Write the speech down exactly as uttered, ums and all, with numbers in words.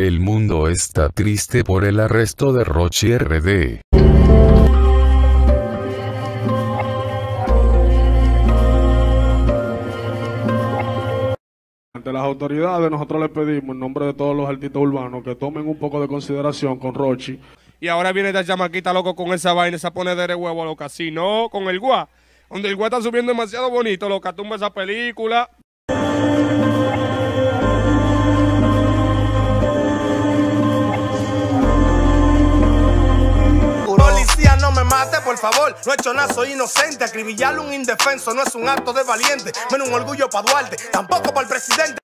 El mundo está triste por el arresto de Rochy R D. Ante las autoridades, nosotros le pedimos en nombre de todos los artistas urbanos que tomen un poco de consideración con Rochy. Y ahora viene esta chamaquita loco con esa vaina, esa ponedera de huevo loca. Si no, con el guá. Donde el guá está subiendo demasiado bonito, loca, tumba esa película. Policía, no me mate, por favor. No he hecho nada, soy inocente. Acribillarle un indefenso no es un acto de valiente. Menos un orgullo para Duarte, tampoco para el presidente.